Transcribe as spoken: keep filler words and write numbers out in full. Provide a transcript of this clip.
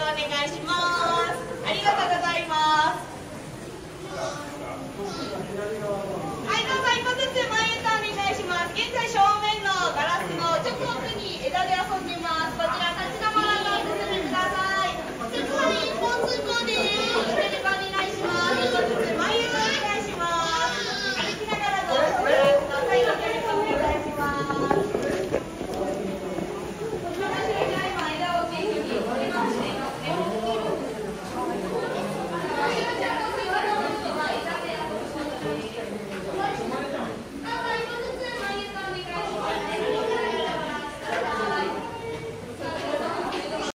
お願いします。ありがとうございます。はい、どうぞ一歩ずつ前へとお願いします。現在正面のガラスのちょっと奥に枝で遊んでいます。こちら立ち止まらないでお進みください。お客様に一方通行です。よろしくお願いします。一歩ずつ前へお願いします。歩きながらどうぞ最後にお願いします。枝を元気に折り回していますね。